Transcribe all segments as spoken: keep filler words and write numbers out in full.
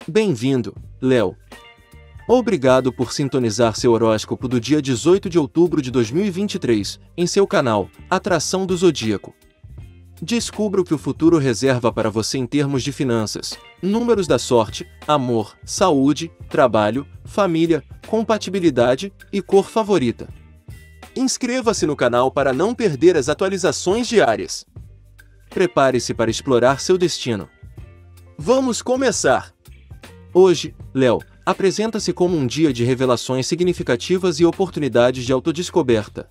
Bem-vindo, Léo. Obrigado por sintonizar seu horóscopo do dia dezoito de outubro de dois mil e vinte e três, em seu canal, Atração do Zodíaco. Descubra o que o futuro reserva para você em termos de finanças, números da sorte, amor, saúde, trabalho, família, compatibilidade e cor favorita. Inscreva-se no canal para não perder as atualizações diárias. Prepare-se para explorar seu destino. Vamos começar! Hoje, Léo, apresenta-se como um dia de revelações significativas e oportunidades de autodescoberta.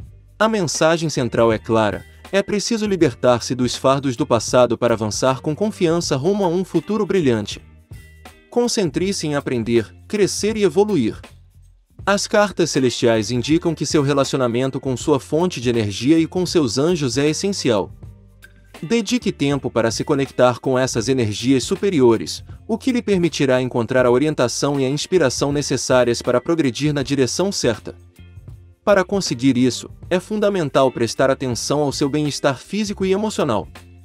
A mensagem central é clara: é preciso libertar-se dos fardos do passado para avançar com confiança rumo a um futuro brilhante. Concentre-se em aprender, crescer e evoluir. As cartas celestiais indicam que seu relacionamento com sua fonte de energia e com seus anjos é essencial. Dedique tempo para se conectar com essas energias superiores, o que lhe permitirá encontrar a orientação e a inspiração necessárias para progredir na direção certa. Para conseguir isso, é fundamental prestar atenção ao seu bem-estar físico e emocional.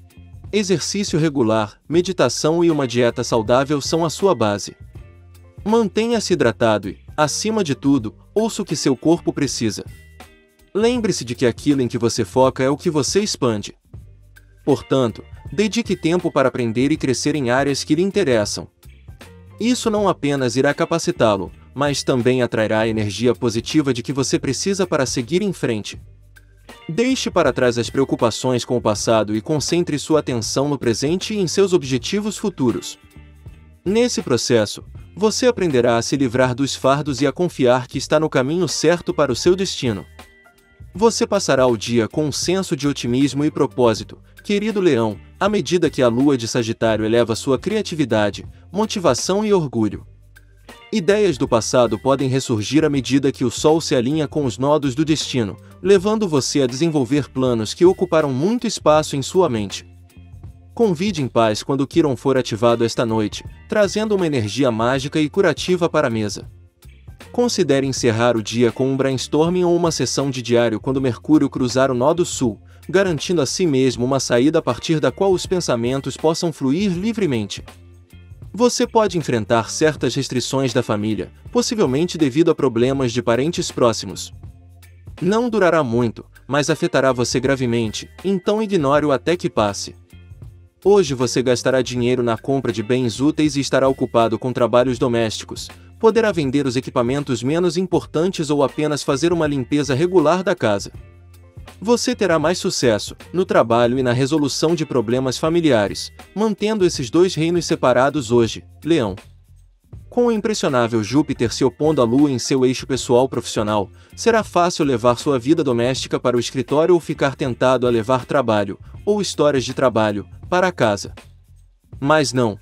Exercício regular, meditação e uma dieta saudável são a sua base. Mantenha-se hidratado e, acima de tudo, ouça o que seu corpo precisa. Lembre-se de que aquilo em que você foca é o que você expande. Portanto, dedique tempo para aprender e crescer em áreas que lhe interessam. Isso não apenas irá capacitá-lo, mas também atrairá a energia positiva de que você precisa para seguir em frente. Deixe para trás as preocupações com o passado e concentre sua atenção no presente e em seus objetivos futuros. Nesse processo, você aprenderá a se livrar dos fardos e a confiar que está no caminho certo para o seu destino. Você passará o dia com um senso de otimismo e propósito, querido Leão, à medida que a lua de Sagitário eleva sua criatividade, motivação e orgulho. Ideias do passado podem ressurgir à medida que o Sol se alinha com os nodos do destino, levando você a desenvolver planos que ocuparam muito espaço em sua mente. Convide em paz quando o Quirón for ativado esta noite, trazendo uma energia mágica e curativa para a mesa. Considere encerrar o dia com um brainstorming ou uma sessão de diário quando Mercúrio cruzar o nó do Sul, garantindo a si mesmo uma saída a partir da qual os pensamentos possam fluir livremente. Você pode enfrentar certas restrições da família, possivelmente devido a problemas de parentes próximos. Não durará muito, mas afetará você gravemente, então ignore-o até que passe. Hoje você gastará dinheiro na compra de bens úteis e estará ocupado com trabalhos domésticos. Poderá vender os equipamentos menos importantes ou apenas fazer uma limpeza regular da casa. Você terá mais sucesso no trabalho e na resolução de problemas familiares, mantendo esses dois reinos separados hoje, Leão. Com o impressionável Júpiter se opondo à Lua em seu eixo pessoal profissional, será fácil levar sua vida doméstica para o escritório ou ficar tentado a levar trabalho, ou histórias de trabalho, para casa. Mas não.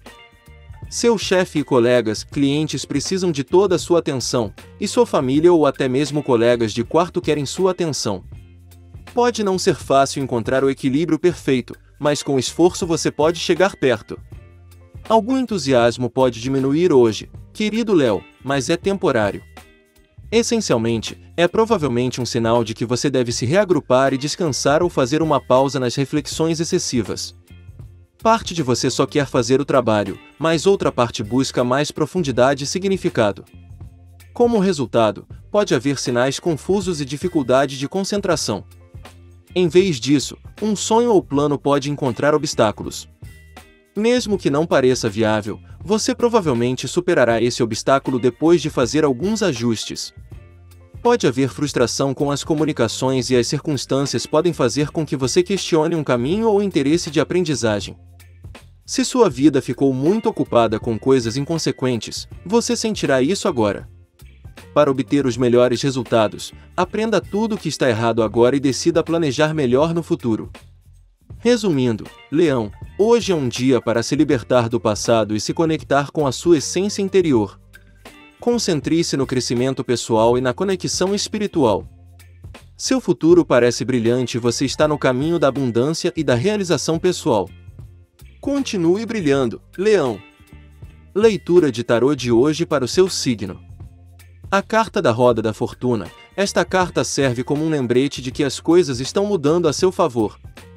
Seu chefe e colegas, clientes precisam de toda a sua atenção, e sua família ou até mesmo colegas de quarto querem sua atenção. Pode não ser fácil encontrar o equilíbrio perfeito, mas com esforço você pode chegar perto. Algum entusiasmo pode diminuir hoje, querido Léo, mas é temporário. Essencialmente, é provavelmente um sinal de que você deve se reagrupar e descansar ou fazer uma pausa nas reflexões excessivas. Parte de você só quer fazer o trabalho, mas outra parte busca mais profundidade e significado. Como resultado, pode haver sinais confusos e dificuldade de concentração. Em vez disso, um sonho ou plano pode encontrar obstáculos. Mesmo que não pareça viável, você provavelmente superará esse obstáculo depois de fazer alguns ajustes. Pode haver frustração com as comunicações e as circunstâncias podem fazer com que você questione um caminho ou interesse de aprendizagem. Se sua vida ficou muito ocupada com coisas inconsequentes, você sentirá isso agora. Para obter os melhores resultados, aprenda tudo o que está errado agora e decida planejar melhor no futuro. Resumindo, Leão, hoje é um dia para se libertar do passado e se conectar com a sua essência interior. Concentre-se no crescimento pessoal e na conexão espiritual. Seu futuro parece brilhante e você está no caminho da abundância e da realização pessoal. Continue brilhando, Leão. Leitura de tarô de hoje para o seu signo. A carta da Roda da Fortuna. Esta carta serve como um lembrete de que as coisas estão mudando a seu favor.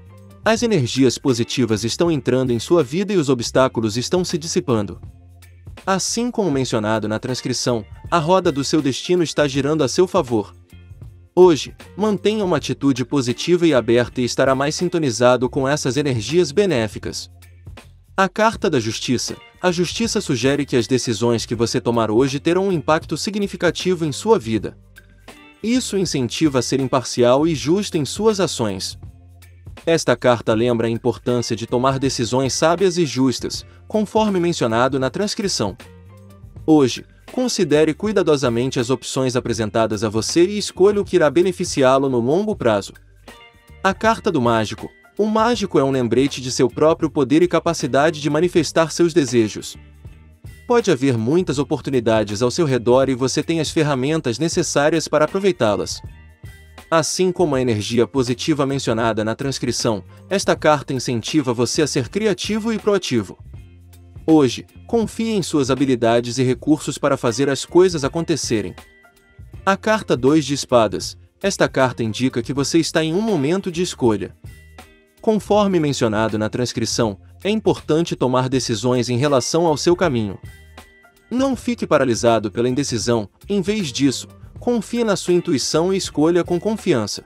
As energias positivas estão entrando em sua vida e os obstáculos estão se dissipando. Assim como mencionado na transcrição, a roda do seu destino está girando a seu favor. Hoje, mantenha uma atitude positiva e aberta e estará mais sintonizado com essas energias benéficas. A carta da Justiça. A Justiça sugere que as decisões que você tomar hoje terão um impacto significativo em sua vida. Isso incentiva a ser imparcial e justo em suas ações. Esta carta lembra a importância de tomar decisões sábias e justas, conforme mencionado na transcrição. Hoje, considere cuidadosamente as opções apresentadas a você e escolha o que irá beneficiá-lo no longo prazo. A carta do Mágico. O mágico é um lembrete de seu próprio poder e capacidade de manifestar seus desejos. Pode haver muitas oportunidades ao seu redor e você tem as ferramentas necessárias para aproveitá-las. Assim como a energia positiva mencionada na transcrição, esta carta incentiva você a ser criativo e proativo. Hoje, confie em suas habilidades e recursos para fazer as coisas acontecerem. A carta dois de Espadas. Esta carta indica que você está em um momento de escolha. Conforme mencionado na transcrição, é importante tomar decisões em relação ao seu caminho. Não fique paralisado pela indecisão, em vez disso, confie na sua intuição e escolha com confiança.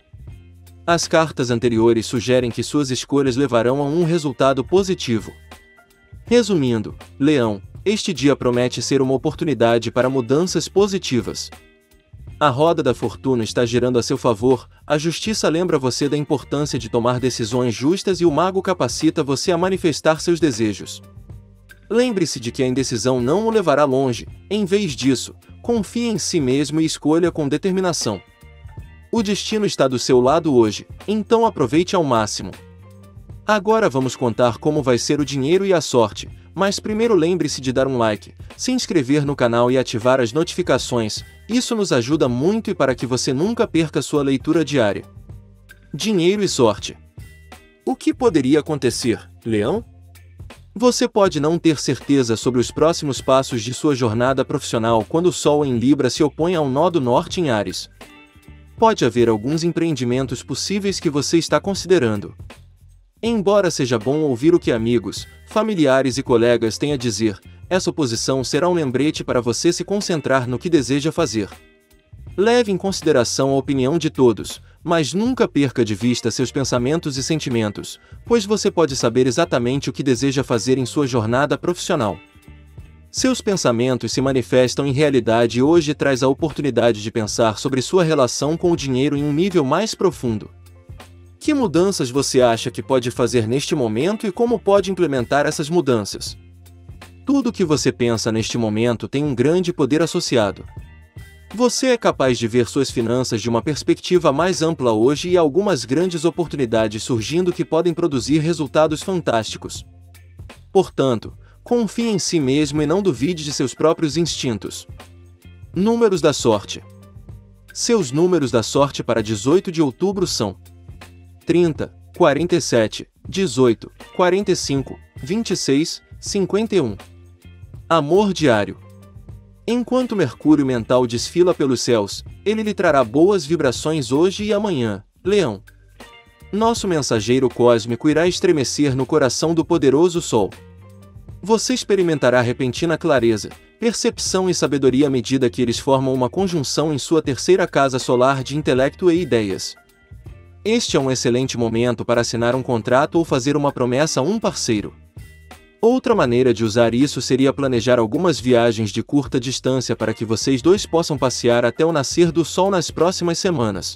As cartas anteriores sugerem que suas escolhas levarão a um resultado positivo. Resumindo, Leão, este dia promete ser uma oportunidade para mudanças positivas. A roda da fortuna está girando a seu favor, a justiça lembra você da importância de tomar decisões justas e o mago capacita você a manifestar seus desejos. Lembre-se de que a indecisão não o levará longe, em vez disso, confie em si mesmo e escolha com determinação. O destino está do seu lado hoje, então aproveite ao máximo. Agora vamos contar como vai ser o dinheiro e a sorte, mas primeiro lembre-se de dar um like, se inscrever no canal e ativar as notificações, isso nos ajuda muito e para que você nunca perca sua leitura diária. Dinheiro e sorte. O que poderia acontecer, Leão? Você pode não ter certeza sobre os próximos passos de sua jornada profissional quando o Sol em Libra se opõe ao nó do Norte em Áries. Pode haver alguns empreendimentos possíveis que você está considerando. Embora seja bom ouvir o que amigos, familiares e colegas têm a dizer, essa oposição será um lembrete para você se concentrar no que deseja fazer. Leve em consideração a opinião de todos, mas nunca perca de vista seus pensamentos e sentimentos, pois você pode saber exatamente o que deseja fazer em sua jornada profissional. Seus pensamentos se manifestam em realidade e hoje traz a oportunidade de pensar sobre sua relação com o dinheiro em um nível mais profundo. Que mudanças você acha que pode fazer neste momento e como pode implementar essas mudanças? Tudo o que você pensa neste momento tem um grande poder associado. Você é capaz de ver suas finanças de uma perspectiva mais ampla hoje e algumas grandes oportunidades surgindo que podem produzir resultados fantásticos. Portanto, confie em si mesmo e não duvide de seus próprios instintos. Números da sorte. Seus números da sorte para dezoito de outubro são trinta, quarenta e sete, dezoito, quarenta e cinco, vinte e seis, cinquenta e um. Amor diário. Enquanto Mercúrio mental desfila pelos céus, ele lhe trará boas vibrações hoje e amanhã, Leão. Nosso mensageiro cósmico irá estremecer no coração do poderoso Sol. Você experimentará repentina clareza, percepção e sabedoria à medida que eles formam uma conjunção em sua terceira casa solar de intelecto e ideias. Este é um excelente momento para assinar um contrato ou fazer uma promessa a um parceiro. Outra maneira de usar isso seria planejar algumas viagens de curta distância para que vocês dois possam passear até o nascer do sol nas próximas semanas.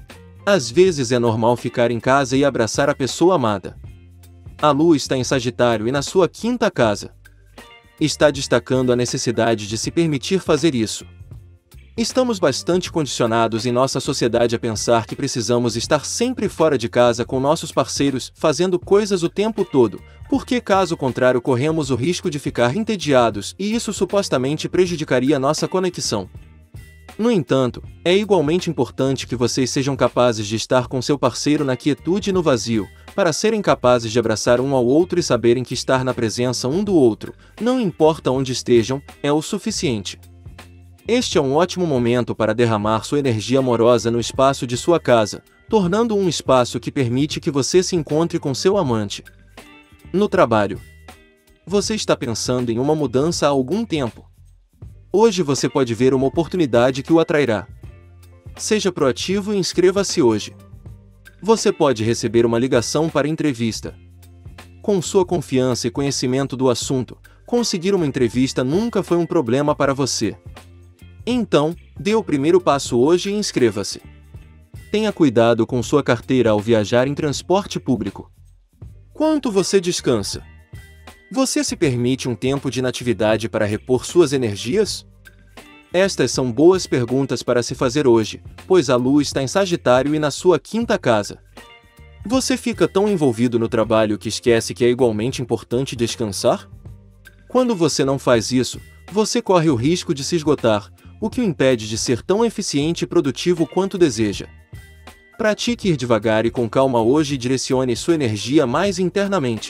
Às vezes é normal ficar em casa e abraçar a pessoa amada. A Lua está em Sagitário e na sua quinta casa. Está destacando a necessidade de se permitir fazer isso. Estamos bastante condicionados em nossa sociedade a pensar que precisamos estar sempre fora de casa com nossos parceiros, fazendo coisas o tempo todo, porque caso contrário corremos o risco de ficar entediados e isso supostamente prejudicaria nossa conexão. No entanto, é igualmente importante que vocês sejam capazes de estar com seu parceiro na quietude e no vazio, para serem capazes de abraçar um ao outro e saberem que estar na presença um do outro, não importa onde estejam, é o suficiente. Este é um ótimo momento para derramar sua energia amorosa no espaço de sua casa, tornando um espaço que permite que você se encontre com seu amante. No trabalho. Você está pensando em uma mudança há algum tempo. Hoje você pode ver uma oportunidade que o atrairá. Seja proativo e inscreva-se hoje. Você pode receber uma ligação para entrevista. Com sua confiança e conhecimento do assunto, conseguir uma entrevista nunca foi um problema para você. Então, dê o primeiro passo hoje e inscreva-se. Tenha cuidado com sua carteira ao viajar em transporte público. Quanto você descansa? Você se permite um tempo de inatividade para repor suas energias? Estas são boas perguntas para se fazer hoje, pois a Lua está em Sagitário e na sua quinta casa. Você fica tão envolvido no trabalho que esquece que é igualmente importante descansar? Quando você não faz isso, você corre o risco de se esgotar, o que o impede de ser tão eficiente e produtivo quanto deseja. Pratique ir devagar e com calma hoje e direcione sua energia mais internamente.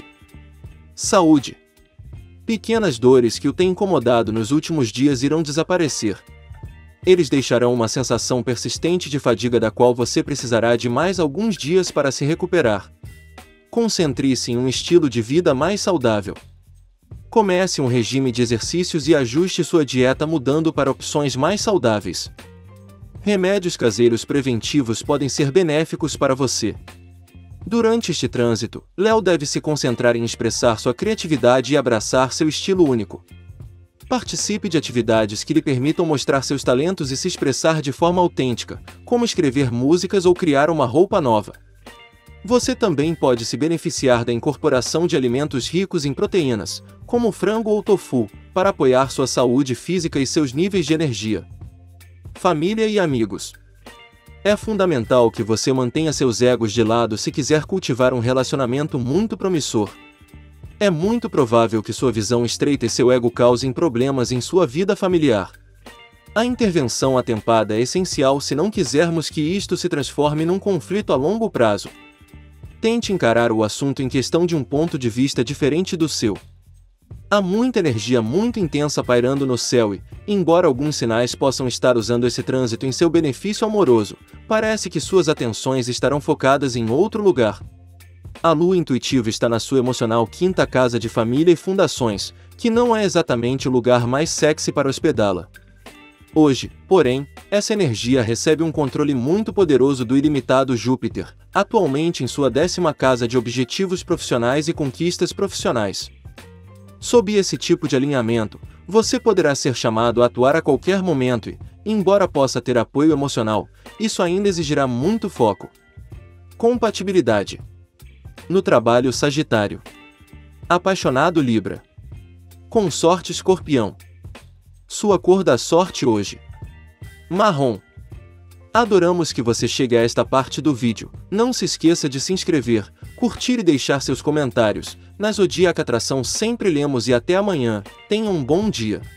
Saúde. Pequenas dores que o têm incomodado nos últimos dias irão desaparecer. Eles deixarão uma sensação persistente de fadiga da qual você precisará de mais alguns dias para se recuperar. Concentre-se em um estilo de vida mais saudável. Comece um regime de exercícios e ajuste sua dieta mudando para opções mais saudáveis. Remédios caseiros preventivos podem ser benéficos para você. Durante este trânsito, Léo deve se concentrar em expressar sua criatividade e abraçar seu estilo único. Participe de atividades que lhe permitam mostrar seus talentos e se expressar de forma autêntica, como escrever músicas ou criar uma roupa nova. Você também pode se beneficiar da incorporação de alimentos ricos em proteínas, como frango ou tofu, para apoiar sua saúde física e seus níveis de energia. Família e amigos. É fundamental que você mantenha seus egos de lado se quiser cultivar um relacionamento muito promissor. É muito provável que sua visão estreita e seu ego causem problemas em sua vida familiar. A intervenção atempada é essencial se não quisermos que isto se transforme num conflito a longo prazo. Tente encarar o assunto em questão de um ponto de vista diferente do seu. Há muita energia muito intensa pairando no céu e, embora alguns sinais possam estar usando esse trânsito em seu benefício amoroso, parece que suas atenções estarão focadas em outro lugar. A Lua intuitiva está na sua emocional quinta casa de família e fundações, que não é exatamente o lugar mais sexy para hospedá-la. Hoje, porém, essa energia recebe um controle muito poderoso do ilimitado Júpiter, atualmente em sua décima casa de objetivos profissionais e conquistas profissionais. Sob esse tipo de alinhamento, você poderá ser chamado a atuar a qualquer momento e, embora possa ter apoio emocional, isso ainda exigirá muito foco. Compatibilidade. No trabalho Sagitário. Apaixonado Libra. Consorte Escorpião. Sua cor da sorte hoje: marrom. Adoramos que você chegue a esta parte do vídeo. Não se esqueça de se inscrever, curtir e deixar seus comentários. Na Zodíaca Atração sempre lemos e até amanhã. Tenha um bom dia.